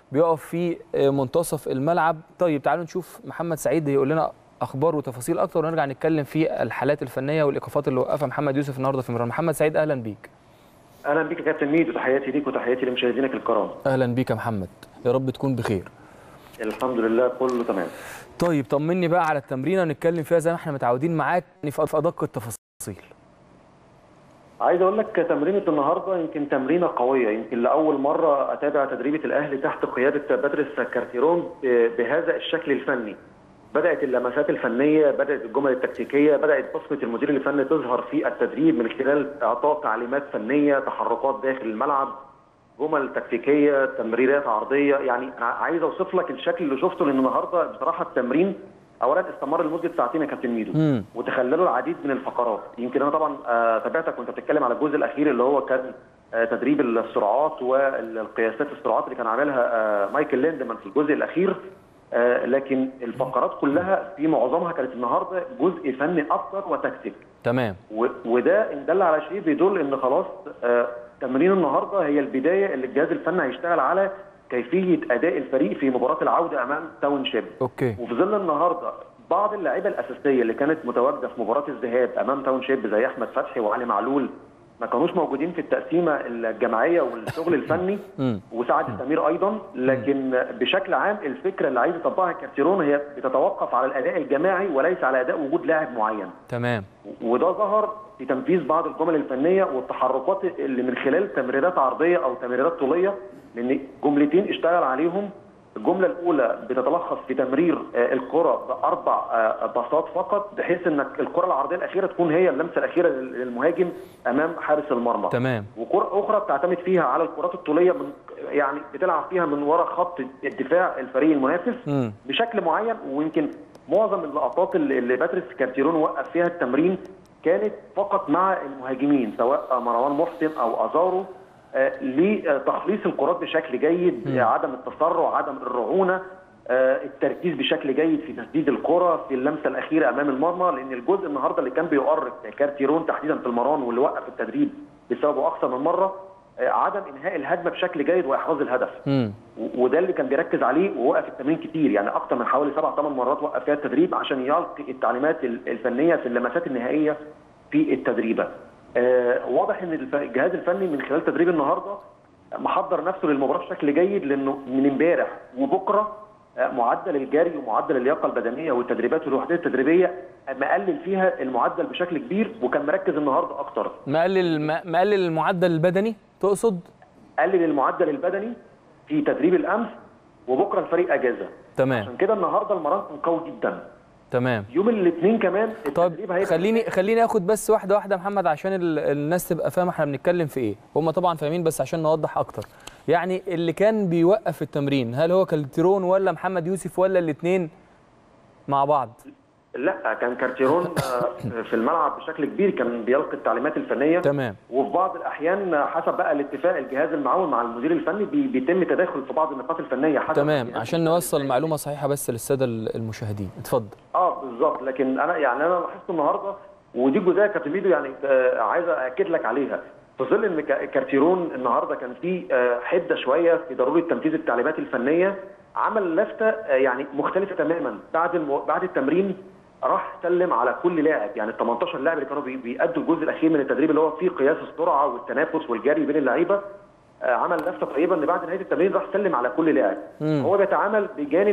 بيقف في منتصف الملعب. طيب تعالوا نشوف محمد سعيد يقول لنا اخبار وتفاصيل اكتر، ونرجع نتكلم في الحالات الفنيه والايقافات اللي وقفها محمد يوسف النهارده في المران. محمد سعيد اهلا بيك. اهلا بيك يا كابتن ميدو، تحياتي ليك وتحياتي لمشاهدينك الكرام. اهلا بيك يا محمد، يا رب تكون بخير. الحمد لله كله تمام. طيب طمني بقى على التمرينه ونتكلم فيها زي ما احنا متعودين معاك في ادق التفاصيل. عايز اقول لك تمرينه النهارده يمكن تمرينه قويه، يمكن لاول مره اتابع تدريبه الاهلي تحت قياده باتريس كارتيرون بهذا الشكل الفني. بدات اللمسات الفنيه، بدات الجمل التكتيكيه، بدات بصمه المدير الفني تظهر في التدريب من خلال اعطاء تعليمات فنيه، تحركات داخل الملعب، جمل تكتيكيه، تمريرات عرضيه. يعني انا عايز اوصف لك الشكل اللي شفته، لان النهارده بصراحه التمرين اولا استمر لمده ساعتين يا كابتن ميدو، وتخللوا العديد من الفقرات. يمكن انا طبعا تابعتك وانت بتتكلم على الجزء الاخير اللي هو كان تدريب السرعات والقياسات السرعات اللي كان عاملها مايكل ليندمان في الجزء الاخير. لكن الفقرات كلها في معظمها كانت النهارده جزء فني اكتر وتكتيك. تمام. وده ان دل على شيء بيدل ان خلاص تمرين النهارده هي البدايه اللي الجهاز الفني هيشتغل على كيفيه اداء الفريق في مباراه العوده امام تاون شيب. اوكي. وفي ظل النهارده بعض اللاعيبه الاساسيه اللي كانت متواجده في مباراه الذهاب امام تاون شيب زي احمد فتحي وعلي معلول ما كانوش موجودين في التقسيمه الجماعيه والشغل الفني، وسعد السمير ايضا. لكن بشكل عام الفكره اللي عايز يطبقها كارتيرون هي بتتوقف على الاداء الجماعي وليس على اداء وجود لاعب معين. تمام. وده ظهر في تنفيذ بعض الجمل الفنيه والتحركات اللي من خلال تمريرات عرضيه او تمريرات طوليه، لان جملتين اشتغل عليهم. الجمله الاولى بتتلخص في تمرير الكره باربع باصات فقط، بحيث ان الكره العرضيه الاخيره تكون هي اللمسه الاخيره للمهاجم امام حارس المرمى. تمام. وكره اخرى بتعتمد فيها على الكرات الطوليه، من يعني بتلعب فيها من وراء خط الدفاع الفريق المنافس بشكل معين. ويمكن معظم اللقطات اللي باتريس كارتيرون وقف فيها التمرين كانت فقط مع المهاجمين، سواء مروان محسن او ازارو، لتخليص الكرات بشكل جيد، عدم التسرع، عدم الرعونه، التركيز بشكل جيد في تسديد الكره في اللمسه الاخيره امام المرمى. لان الجزء النهارده اللي كان بيؤرق كارتيرون تحديدا في المران واللي وقف التدريب بسببه اكثر من مره، عدم انهاء الهجمه بشكل جيد واحراز الهدف. وده اللي كان بيركز عليه ووقف التمرين كتير، يعني اكثر من حوالي 7-8 مرات وقف فيها التدريب عشان يلقي التعليمات الفنيه في اللمسات النهائيه في التدريبه. واضح ان الجهاز الفني من خلال تدريب النهارده محضر نفسه للمباراه بشكل جيد، لانه من امبارح وبكره معدل الجري ومعدل اللياقه البدنيه والتدريبات والوحدات التدريبيه مقلل فيها المعدل بشكل كبير، وكان مركز النهارده اكتر. مقلل المعدل البدني تقصد؟ قلل المعدل البدني في تدريب الامس، وبكره الفريق اجازه. تمام. عشان كده النهارده المران كان قوي جدا. تمام. يوم الاثنين كمان التدريب هيبقى خليني اخد بس واحده واحده يا محمد عشان الناس تبقى فاهمه احنا بنتكلم في ايه. هم طبعا فاهمين بس عشان نوضح اكتر. يعني اللي كان بيوقف التمرين هل هو كارتيرون ولا محمد يوسف ولا الاثنين مع بعض؟ لا، كان كارتيرون في الملعب بشكل كبير، كان بيلقي التعليمات الفنيه. تمام. وفي بعض الاحيان حسب بقى الاتفاق الجهاز المعاون مع المدير الفني بيتم تداخل في بعض النقاط الفنيه حسب. تمام، عشان نوصل معلومه صحيحه بس للساده المشاهدين. اتفضل. بالظبط. لكن انا لاحظت النهارده، ودي جزئيه كابتن ميدو يعني عايز اكد لك عليها، في ظل ان كارتيرون النهارده كان في حده شويه في ضروره تنفيذ التعليمات الفنيه، عمل لفته يعني مختلفه تماما. بعد التمرين راح سلم على كل لاعب، يعني ال 18 لاعب اللي كانوا بيأدوا الجزء الاخير من التدريب اللي هو فيه قياس السرعه والتنافس والجري بين اللعيبه، عمل لفته طيبه ان بعد نهايه التمرين راح سلم على كل لاعب. هو بيتعامل بجانب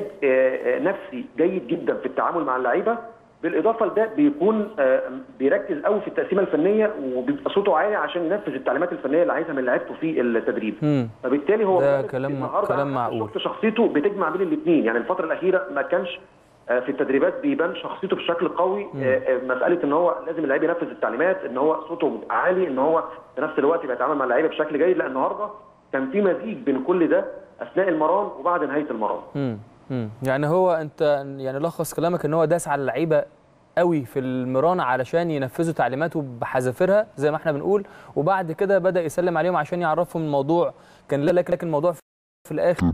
نفسي جيد جدا في التعامل مع اللعيبه، بالاضافه لده بيكون بيركز قوي في التقسيمه الفنيه وبيبقى صوته عالي عشان ينفذ التعليمات الفنيه اللي عايزها من لعيبته في التدريب. فبالتالي هو ده كلام معقول. شفت شخصيته بتجمع بين الاثنين، يعني الفتره الاخيره ما كانش في التدريبات بيبان شخصيته بشكل قوي. مساله ان هو لازم اللعيب ينفذ التعليمات، ان هو صوته عالي، ان هو في نفس الوقت بيتعامل مع اللعيبه بشكل جيد. لا، النهارده كان في مزيج بين كل ده اثناء المران وبعد نهايه المران. يعني هو انت يعني لخص كلامك ان هو داس على اللعيبه قوي في المران علشان ينفذوا تعليماته بحذافيرها زي ما احنا بنقول، وبعد كده بدأ يسلم عليهم عشان يعرفهم الموضوع كان لكن الموضوع في الاخر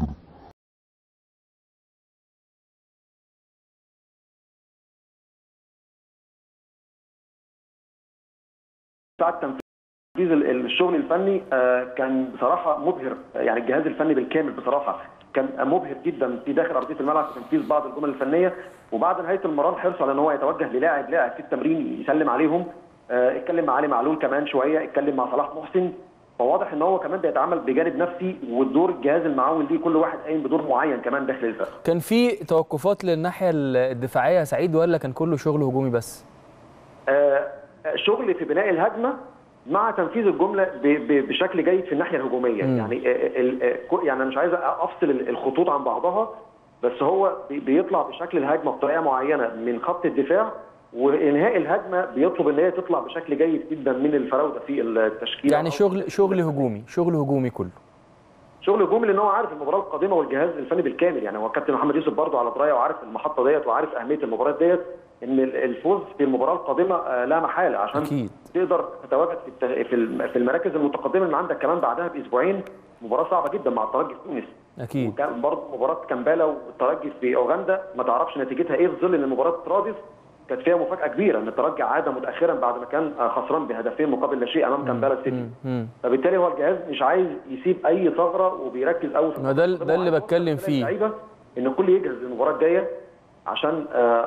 ساعه تنفيذ الشغل الفني كان بصراحه مبهر. يعني الجهاز الفني بالكامل بصراحه كان مبهر جدا في داخل ارضيه الملعب في تنفيذ بعض الجمل الفنيه، وبعد نهايه المران حرصوا على ان هو يتوجه للاعب في التمرين يسلم عليهم. اتكلم مع علي معلول كمان شويه، اتكلم مع صلاح محسن. فواضح ان هو كمان بيتعامل بجانب نفسي، والدور الجهاز المعاون ليه كل واحد قايم بدور معين كمان داخل الفرقه. كان في توقفات للناحيه الدفاعيه يا سعيد ولا كان كله شغل هجومي بس؟ شغل في بناء الهجمه مع تنفيذ الجمله بشكل جيد في الناحيه الهجوميه. يعني انا مش عايز افصل الخطوط عن بعضها، بس هو بيطلع بشكل الهجمه بطريقه معينه من خط الدفاع، وانهاء الهجمه بيطلب ان هي تطلع بشكل جيد جدا من الفراوده في التشكيل. يعني شغل هجومي، شغل هجومي كله. شغل هجومي لان هو عارف المباراه القادمه والجهاز الفني بالكامل. يعني هو الكابتن محمد يوسف برضه على درايه وعارف المحطه ديت وعارف اهميه المباراه ديت، ان الفوز في المباراه القادمه لا محاله عشان أكيد. تقدر تتواجد في المراكز المتقدمه اللي عندك. كمان بعدها باسبوعين مباراه صعبه جدا مع الترجي في تونس. اكيد. وكان برضه مباراه كامبالا والترجي في اوغندا ما تعرفش نتيجتها ايه، في ظل ان مباراه رادس كانت فيها مفاجاه كبيره ان الترجي عاد متاخرا بعد ما كان خسران بهدفين مقابل لا شيء امام كامبالا السيتي. فبالتالي هو الجهاز مش عايز يسيب اي ثغره وبيركز قوي في ده اللي بتكلم فيه، ان الكل يجهز للمباراه الجايه عشان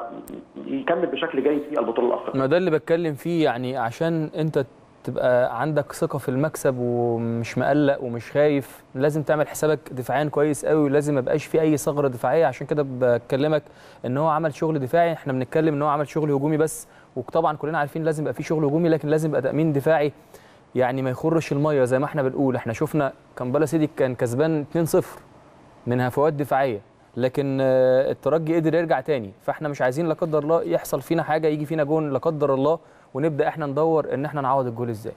يكمل بشكل جيد في البطوله الافريقيه. ما ده اللي بتكلم فيه، يعني عشان انت تبقى عندك ثقه في المكسب ومش مقلق ومش خايف، لازم تعمل حسابك دفاعيا كويس قوي، ولازم ما يبقاش في اي ثغره دفاعيه. عشان كده بكلمك ان هو عمل شغل دفاعي، احنا بنتكلم ان هو عمل شغل هجومي بس، وطبعا كلنا عارفين لازم يبقى في شغل هجومي، لكن لازم يبقى تامين دفاعي يعني ما يخرش الميه زي ما احنا بنقول. احنا شفنا كامبالا سيتي كان كسبان 2-0 من هفوات دفاعيه، لكن الترجي قدر يرجع تاني. فاحنا مش عايزين لا قدر الله يحصل فينا حاجه، يجي فينا جون لا قدر الله، ونبدا احنا ندور ان احنا نعوض الجول ازاي.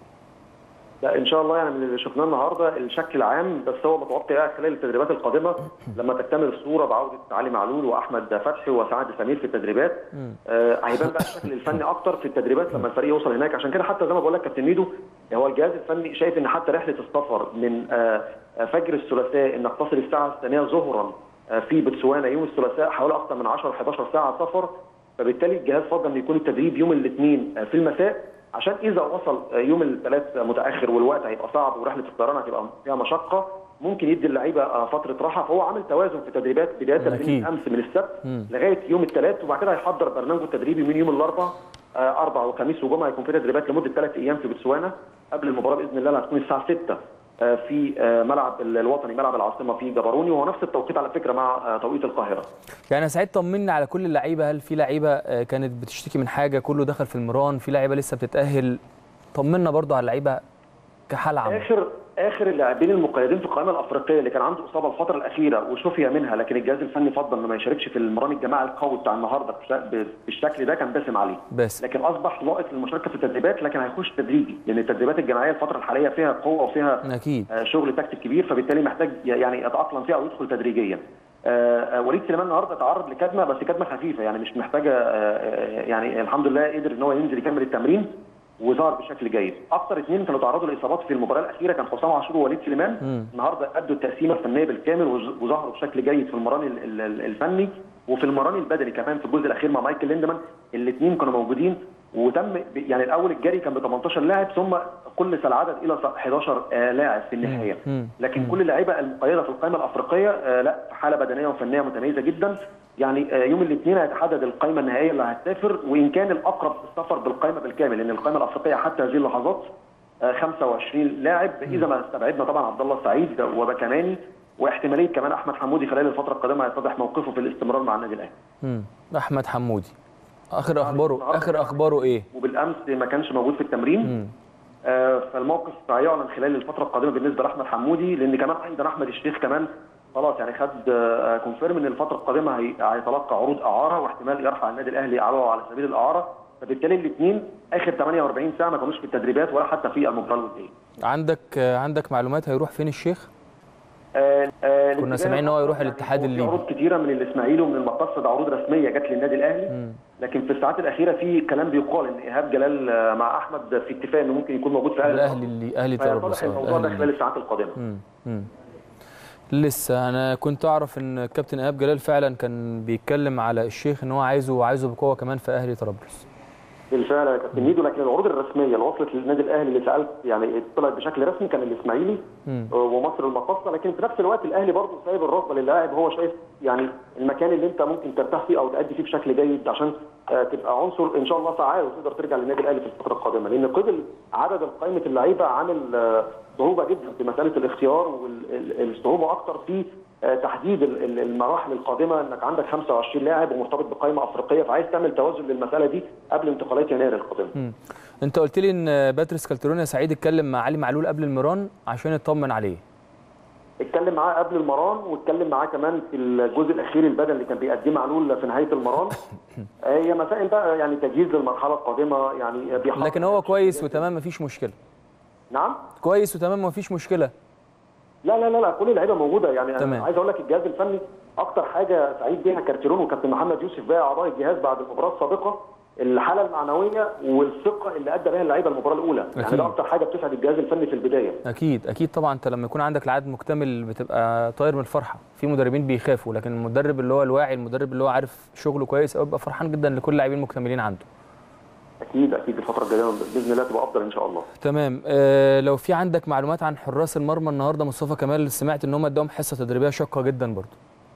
لا ان شاء الله، يعني من اللي شفناه النهارده الشكل العام، بس هو متوقع خلال التدريبات القادمه لما تكتمل الصوره بعوده علي معلول واحمد فتحي وسعد سمير في التدريبات، هيبان بقى الشكل الفني اكتر في التدريبات لما الفريق يوصل هناك. عشان كده حتى زي ما بقول لك كابتن ميدو، هو الجهاز الفني شايف ان حتى رحله السفر من فجر الثلاثاء انك تصل الساعه الثانيه ظهرا في بتسوانا يوم الثلاثاء حوالي اكثر من 10 11 ساعه سفر. فبالتالي الجهاز فضل ان يكون التدريب يوم الاثنين في المساء، عشان اذا وصل يوم الثلاث متاخر والوقت هيبقى صعب ورحله الطيران هتبقى فيها مشقه، ممكن يدي اللعيبه فتره راحه. فهو عامل توازن في التدريبات بدايه من امس من السبت لغايه يوم الثلاث، وبعد كده هيحضر برنامجه التدريبي من يوم الاربعاء. اربع وخميس وجمعه هيكون في تدريبات لمده 3 ايام في بتسوانا قبل المباراه باذن الله اللي هتكون الساعه 6 في ملعب الوطني، ملعب العاصمه في جبروني، وهو نفس التوقيت على فكره مع توقيت القاهره. يعني يا سعيد طمنا على كل اللعيبه، هل في لعيبه كانت بتشتكي من حاجه كله دخل في المران، في لعيبه لسه بتتاهل؟ طمنا برضو على اللعيبه كحال عام. اخر اللاعبين المقيدين في القائمه الافريقيه اللي كان عنده اصابه الفتره الاخيره وشفي منها، لكن الجهاز الفني فضل انه ما يشاركش في المران الجماعي القوي بتاع النهارده بالشكل ده، كان باسم عليه. لكن اصبح لائق للمشاركه في التدريبات، لكن هيخش تدريجي لان التدريبات الجماعيه الفتره الحاليه فيها قوه وفيها أكيد. شغل تكتيك كبير، فبالتالي محتاج يعني يتاقلم فيها او يدخل تدريجيا. وليد سليمان النهارده تعرض لكدمه، بس كدمه خفيفه يعني مش محتاجه، يعني الحمد لله قدر ان هو ينزل يكمل التمرين وظهر بشكل جيد. اكثر اثنين كانوا تعرضوا لاصابات في المباراه الاخيره كان حسام عاشور ووليد سليمان. النهارده ادوا التقسيمه الفنيه بالكامل وظهروا بشكل جيد في المران الفني وفي المران البدني كمان في الجزء الاخير مع مايكل ليندمان. الاثنين كانوا موجودين، وتم يعني الاول الجري كان ب 18 لاعب، ثم قلص العدد الى 11 لاعب في النهايه. لكن كل اللعيبه المقيده في القائمه الافريقيه لا في حاله بدنيه وفنيه متميزه جدا. يعني يوم الاثنين هيتحدد القائمه النهائيه اللي هتسافر، وان كان الاقرب السفر بالقائمه بالكامل، لان القائمه الافريقيه حتى هذه اللحظات 25 لاعب، اذا ما استبعدنا طبعا عبد الله السعيد وبكماني، واحتماليه كمان احمد حمودي خلال الفتره القادمه هيتضح موقفه في الاستمرار مع النادي الاهلي. احمد حمودي اخر اخباره ايه؟ وبالامس ما كانش موجود في التمرين. فالموقف هيعلن خلال الفتره القادمه بالنسبه لاحمد حمودي، لان كمان ايضا احمد الشيخ كمان خلاص يعني خد كونفيرم ان الفتره القادمه هيتلقى عروض اعاره، واحتمال يرفع النادي الاهلي عرضه على سبيل الاعاره. فبالتالي الاثنين اخر 48 ساعه ما كانوش في التدريبات ولا حتى في المباراه الوديه. عندك معلومات هيروح فين الشيخ؟ كنا سامعين ان هو يروح الاتحاد الليبي. عروض كتيره من الاسماعيلي ومن المقصد، عروض رسميه جت للنادي الاهلي. لكن في الساعات الاخيره في كلام بيقال ان ايهاب جلال مع احمد في اتفاق انه ممكن يكون موجود في اهلي طرابلس. الموضوع ده خلال الساعات القادمه. لسه انا كنت اعرف ان الكابتن ايهاب جلال فعلا كان بيتكلم على الشيخ ان هو عايزه بقوه كمان في اهلي طرابلس. بالفعل يا كابتن ميدو، لكن العروض الرسميه اللي وصلت للنادي الاهلي اللي سالت يعني طلعت بشكل رسمي كان الاسماعيلي ومصر المقاصه، لكن في نفس الوقت الاهلي برضه سايب الرغبه للاعب، هو شايف يعني المكان اللي انت ممكن ترتاح فيه او تأدي فيه بشكل جيد عشان تبقى عنصر ان شاء الله فعال وتقدر ترجع للنادي الاهلي في الفتره القادمه، لان قبل عدد قائمه اللعيبه عامل صعوبه جدا في مساله الاختيار، والصعوبه اكثر في تحديد المراحل القادمه، انك عندك 25 لاعب ومرتبط بقائمه افريقيه، فعايز تعمل توازن للمساله دي قبل انتقالات يناير القادمه. انت قلت لي ان باتريس كالترون يا سعيد اتكلم مع علي معلول قبل المران عشان يطمن عليه. اتكلم معاه قبل المران واتكلم معاه كمان في الجزء الاخير البدني اللي كان بيأديه معلول في نهايه المران. هي مسائل بقى يعني تجهيز للمرحله القادمه يعني لكن هو كويس وتمام مفيش مشكله. نعم؟ كويس وتمام مفيش مشكله. لا كل اللعيبه موجوده يعني تمام. انا عايز اقول لك الجهاز الفني اكتر حاجه سعيد بيها كارتيرون وكابتن محمد يوسف بقى اعضاء الجهاز بعد المباراه السابقه، الحاله المعنويه والثقه اللي ادى بها اللعيبه المباراه الاولى. أكيد. يعني ده اكتر حاجه بتسعد الجهاز الفني في البدايه. اكيد طبعا، انت لما يكون عندك العدد مكتمل بتبقى طاير من الفرحه. في مدربين بيخافوا، لكن المدرب اللي هو الواعي، المدرب اللي هو عارف شغله كويس قوي بيبقى فرحان جدا لكل اللاعبين المكتملين عنده. اكيد الفتره الجايه باذن الله تبقى افضل ان شاء الله. تمام. لو في عندك معلومات عن حراس المرمى النهارده، مصطفى كمال سمعت ان هم اداهم حصه تدريبيه شاقه جدا برضه.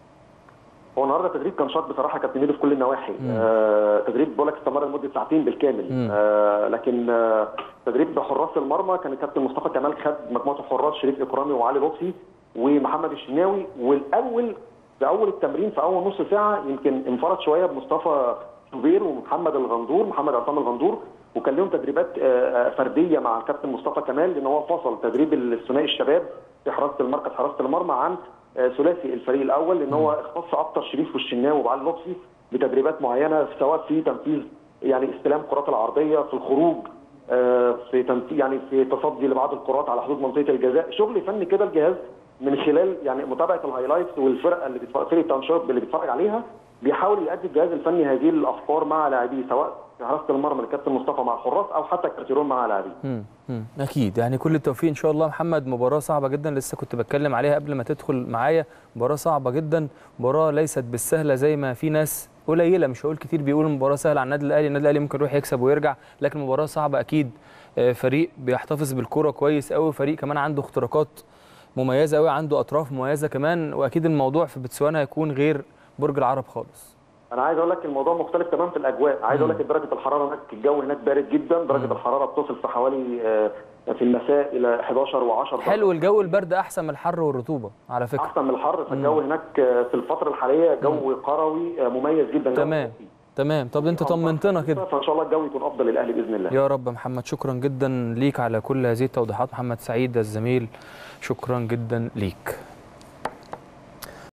هو النهارده التدريب كان شاق بصراحه كابتن ميدو في كل النواحي. تدريب بقول لك استمر لمده ساعتين بالكامل. لكن تدريب حراس المرمى كان الكابتن مصطفى كمال خد مجموعه الحراس شريف اكرامي وعلي لطفي ومحمد الشناوي، والاول في اول التمرين في اول نص ساعه يمكن انفرد شويه بمصطفى شوبير ومحمد الغندور، محمد عصام الغندور، وكان لهم تدريبات فرديه مع الكابتن مصطفى كمال، لان هو فصل تدريب الثنائي الشباب في حراسه المركز حراسه المرمى عن ثلاثي الفريق الاول، لان هو اختص اكتر شريف والشناوي وعلي لطفي بتدريبات معينه سواء في تنفيذ يعني استلام الكرات العرضيه، في الخروج، في يعني في تصدي لبعض الكرات على حدود منطقه الجزاء، شغل فني كده الجهاز من خلال يعني متابعه الهايلايتس والفرقه اللي فرقه تنشيط اللي بيتفرج عليها بيحاول يؤدي الجهاز الفني هذه الافكار مع لاعبيه، سواء في حراسه المرمى الكابتن مصطفى مع الحراس او حتى كارتيرون مع لاعبيه. اكيد يعني كل التوفيق ان شاء الله. محمد مباراه صعبه جدا، لسه كنت بتكلم عليها قبل ما تدخل معايا، مباراه صعبه جدا، مباراه ليست بالسهله زي ما في ناس قليله مش هقول كتير بيقولوا المباراه سهله على النادي الاهلي، النادي الاهلي ممكن يروح يكسب ويرجع، لكن مباراه صعبه اكيد. فريق بيحتفظ بالكره كويس قوي، فريق كمان عنده اختراقات مميزه قوي، عنده اطراف مميزه كمان، واكيد الموضوع في بتسوانا هيكون غير برج العرب خالص. انا عايز اقول لك الموضوع مختلف تمام في الاجواء، عايز اقول لك درجه الحراره هناك، الجو هناك بارد جدا، درجه الحراره بتصل في حوالي في المساء الى 11 و10. حلو الجو، البرد احسن من الحر والرطوبه على فكره، احسن من الحر، فالجو هناك في الفتره الحاليه جو قروي مميز جدا. تمام. طب انت طمنتنا كده، فان شاء الله الجو يكون افضل للاهلي باذن الله يا رب. محمد شكرا جدا ليك على كل هذه التوضيحات، محمد سعيد الزميل شكرا جدا ليك.